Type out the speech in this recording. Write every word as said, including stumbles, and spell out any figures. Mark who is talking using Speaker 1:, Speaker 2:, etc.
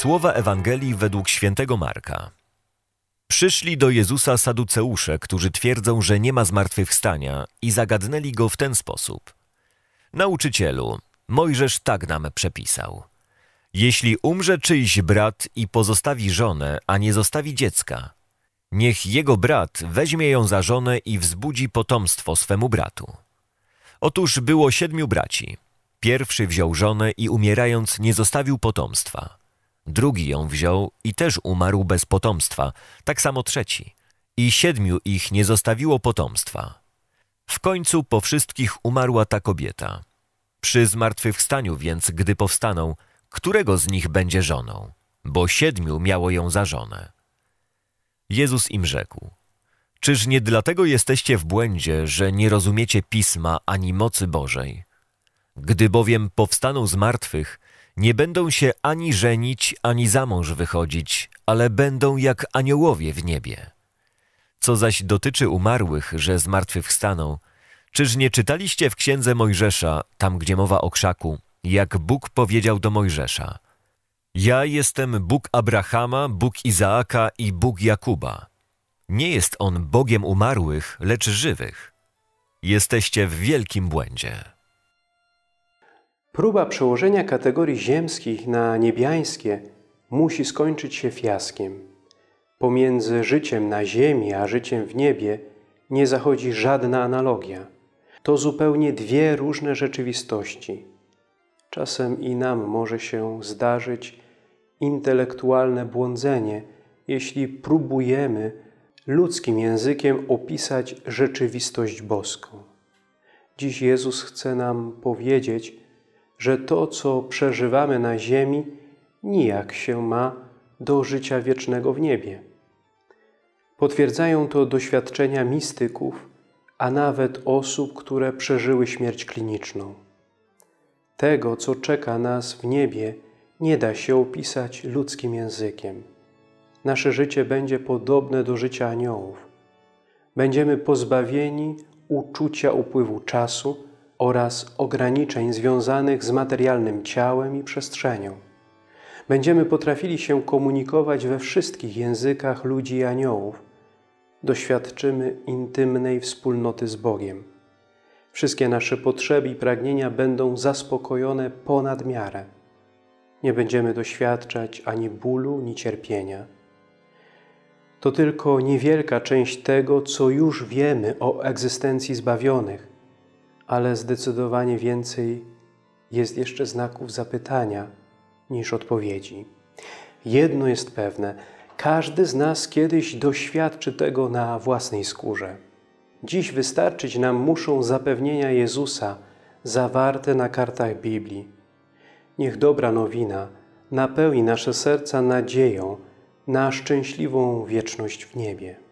Speaker 1: Słowa Ewangelii według świętego Marka. Przyszli do Jezusa saduceusze, którzy twierdzą, że nie ma zmartwychwstania, i zagadnęli go w ten sposób. Nauczycielu, Mojżesz tak nam przepisał. Jeśli umrze czyjś brat i pozostawi żonę, a nie zostawi dziecka, niech jego brat weźmie ją za żonę i wzbudzi potomstwo swemu bratu. Otóż było siedmiu braci. Pierwszy wziął żonę i umierając nie zostawił potomstwa. Drugi ją wziął i też umarł bez potomstwa, tak samo trzeci. I siedmiu ich nie zostawiło potomstwa. W końcu po wszystkich umarła ta kobieta. Przy zmartwychwstaniu więc, gdy powstaną, którego z nich będzie żoną? Bo siedmiu miało ją za żonę. Jezus im rzekł: czyż nie dlatego jesteście w błędzie, że nie rozumiecie Pisma ani mocy Bożej? Gdy bowiem powstaną z martwych, nie będą się ani żenić, ani za mąż wychodzić, ale będą jak aniołowie w niebie. Co zaś dotyczy umarłych, że zmartwychwstaną, czyż nie czytaliście w księdze Mojżesza, tam gdzie mowa o krzaku, jak Bóg powiedział do Mojżesza: ja jestem Bóg Abrahama, Bóg Izaaka i Bóg Jakuba. Nie jest On Bogiem umarłych, lecz żywych. Jesteście w wielkim błędzie.
Speaker 2: Próba przełożenia kategorii ziemskich na niebiańskie musi skończyć się fiaskiem. Pomiędzy życiem na ziemi a życiem w niebie nie zachodzi żadna analogia. To zupełnie dwie różne rzeczywistości. Czasem i nam może się zdarzyć intelektualne błądzenie, jeśli próbujemy ludzkim językiem opisać rzeczywistość boską. Dziś Jezus chce nam powiedzieć, że to, co przeżywamy na ziemi, nijak się ma do życia wiecznego w niebie. Potwierdzają to doświadczenia mistyków, a nawet osób, które przeżyły śmierć kliniczną. Tego, co czeka nas w niebie, nie da się opisać ludzkim językiem. Nasze życie będzie podobne do życia aniołów. Będziemy pozbawieni uczucia upływu czasu oraz ograniczeń związanych z materialnym ciałem i przestrzenią. Będziemy potrafili się komunikować we wszystkich językach ludzi i aniołów. Doświadczymy intymnej wspólnoty z Bogiem. Wszystkie nasze potrzeby i pragnienia będą zaspokojone ponad miarę. Nie będziemy doświadczać ani bólu, ni cierpienia. To tylko niewielka część tego, co już wiemy o egzystencji zbawionych, ale zdecydowanie więcej jest jeszcze znaków zapytania niż odpowiedzi. Jedno jest pewne, każdy z nas kiedyś doświadczy tego na własnej skórze. Dziś wystarczyć nam muszą zapewnienia Jezusa zawarte na kartach Biblii. Niech dobra nowina napełni nasze serca nadzieją na szczęśliwą wieczność w niebie.